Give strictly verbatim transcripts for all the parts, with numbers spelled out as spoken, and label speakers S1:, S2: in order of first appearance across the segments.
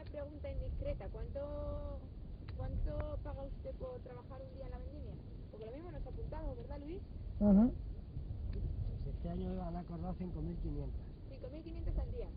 S1: pregunta indiscreta, ¿cuánto, ¿cuánto paga usted por trabajar un día en la vendimia? Porque lo mismo nos apuntamos, ¿verdad, Luis?
S2: Uh-huh. Pues este año han acordado cinco mil quinientos.
S1: cinco mil quinientos al día.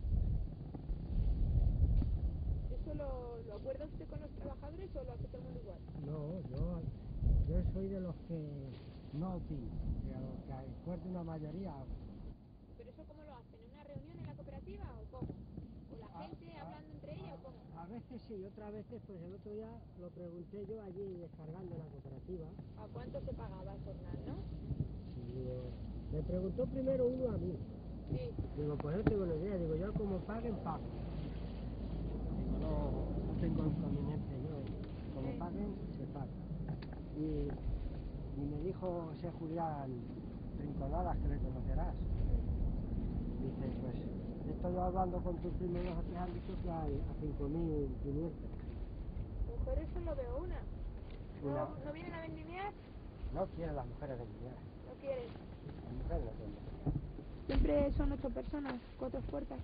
S1: ¿Eso lo, lo acuerda usted con los trabajadores o lo hace todo el mundo igual?
S2: No, yo, yo soy de los que no opino, de los que acuerdo una mayoría.
S1: ¿Pero eso cómo lo hacen? ¿En una reunión en la cooperativa o cómo? ¿O la
S2: A,
S1: gente
S2: a,
S1: hablando entre ella
S2: a,
S1: o cómo?
S2: a veces sí, otras veces, pues el otro día lo pregunté yo allí descargando en la cooperativa.
S1: ¿A cuánto se pagaba el jornal, no?
S2: Y, eh, me preguntó primero uno a mí.
S1: Sí.
S2: Digo, pues no tengo ni idea, digo, yo como paguen, pago. Digo, no, no tengo inconveniente, yo, como
S1: Sí.
S2: paguen, se paga. Y, y me dijo ese Julián Rinconadas, que le conocerás. Dice, pues, estoy hablando con tus primeros que han dicho que hay a cinco mil quinientos.
S1: Mujeres solo veo una. ¿No,
S2: Una.
S1: ¿no vienen a vendimiar?
S2: No quieren las mujeres vendimiar.
S1: No quieren.
S2: Las mujeres no quieren vendimiar.
S1: Siempre son ocho personas, cuatro puertas.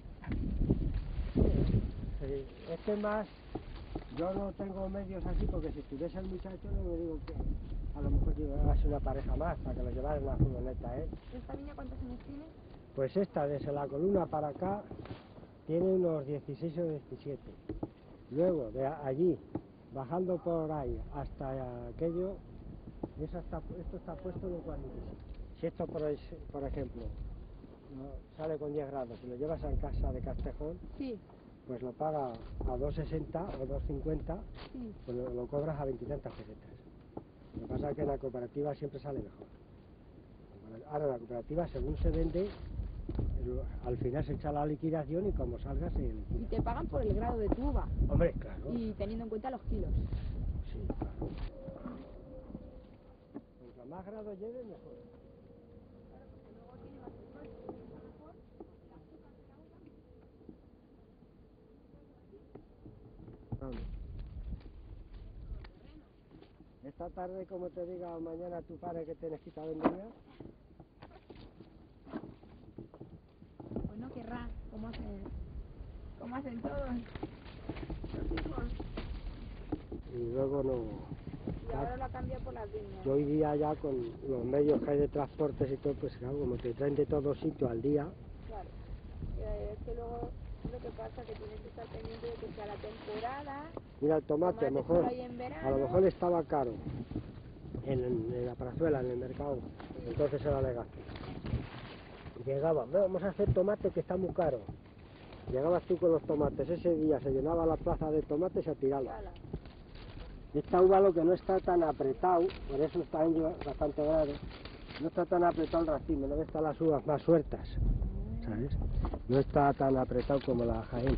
S2: Sí, es que más, yo no tengo medios así, porque si estuviese el muchacho no me digo que a lo mejor llevase una pareja más para que lo llevara en la furgoneta, ¿eh?
S1: ¿Esta niña cuántos años tiene?
S2: Pues esta, desde la columna para acá, tiene unos dieciséis o diecisiete. Luego, de allí, bajando por ahí hasta aquello, eso está, esto está puesto en cuarenta y siete. Si esto, por, por ejemplo, no, sale con diez grados y lo llevas a casa de Castejón,
S1: Sí.
S2: pues lo paga a dos sesenta o dos cincuenta,
S1: Sí.
S2: pues lo, lo cobras a veintitantas pesetas. Lo que pasa es que la cooperativa siempre sale mejor. Ahora la cooperativa, según se vende, el, al final se echa la liquidación y como salga se liquida.
S1: Y te pagan por el grado de tu uva.
S2: Hombre, claro.
S1: Y teniendo en cuenta los kilos.
S2: Sí, claro. Cuanto más grado lleve, mejor.
S1: Claro, porque luego tiene más esfuerzo, piensa mejor, el azúcar de la uva.
S2: Vamos. Esta tarde, como te diga mañana tu padre que tienes quitado vendimia.
S1: Pues no querrá, como hacen, como hacen todos los hijos.
S2: Y luego no.
S1: Y ahora lo ha cambiado por las viñas.
S2: Yo hoy día ya con los medios que hay de transportes y todo, pues claro, como te traen de todo sitio al día.
S1: Claro, eh, es que luego lo que pasa es que tienes que estar pendiente de que sea la temporada.
S2: Mira, el tomate, a lo mejor, a lo mejor estaba caro en, en la prazuela, en el mercado, sí. Entonces era legal. Llegaba, vamos a hacer tomate que está muy caro. Llegabas tú con los tomates, ese día se llenaba la plaza de tomates y a tirarla. Esta uva lo que no está tan apretado, por eso está en bastante grande, no está tan apretado el racimo, no están las uvas más sueltas, ¿sabes? No está tan apretado como la Jaén.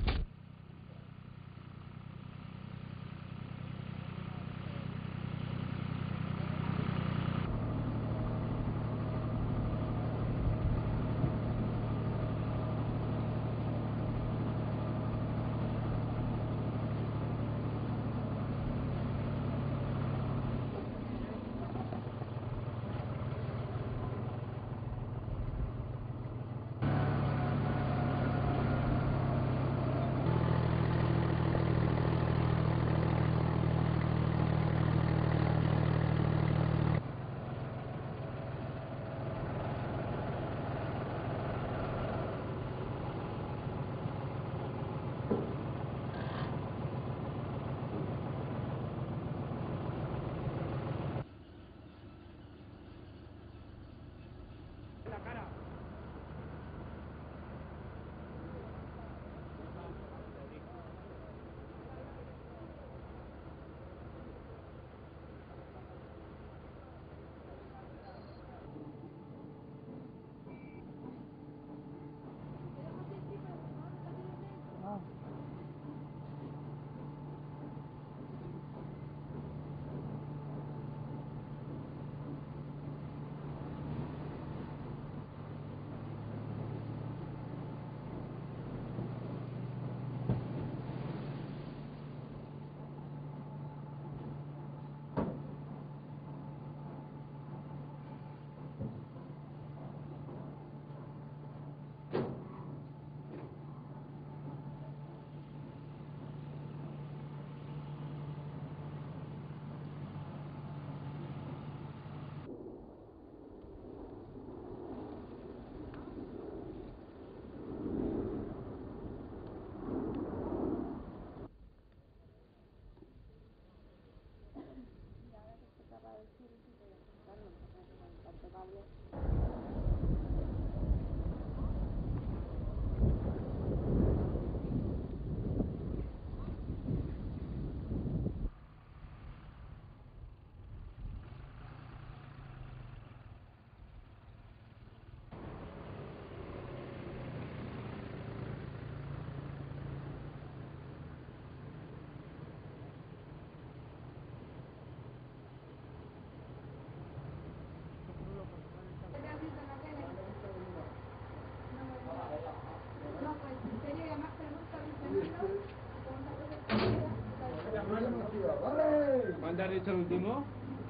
S3: ¿Cuánto has dicho el último?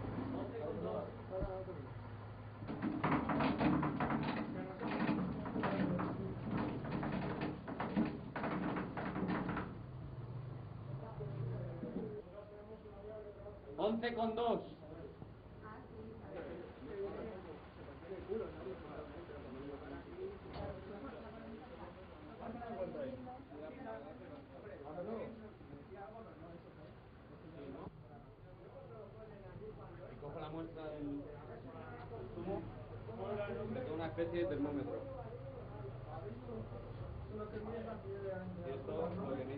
S3: Once con dos. Y cojo la muestra del zumo, de una especie de termómetro. Y esto lo que